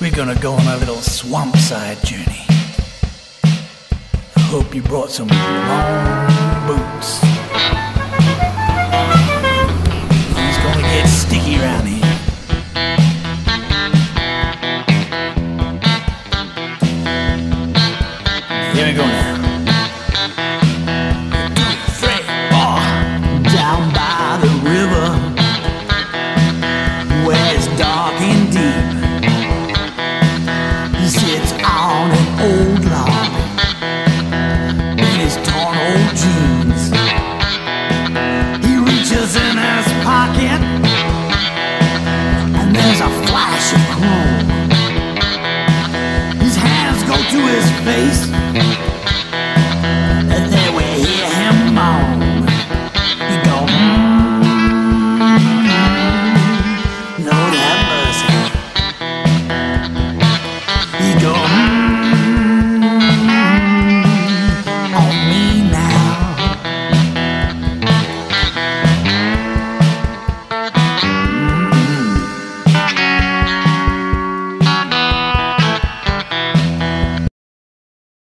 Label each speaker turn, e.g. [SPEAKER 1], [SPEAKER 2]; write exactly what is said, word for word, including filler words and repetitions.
[SPEAKER 1] We're gonna go on a little swamp side journey. I hope you brought some long boots. It's gonna get sticky around here. Here we go now. Two, three, four. Down by the river, where it's dark and deep, he sits on an old log in his torn old jeans. He reaches in his pocket and there's a flash of chrome. His hands go to his face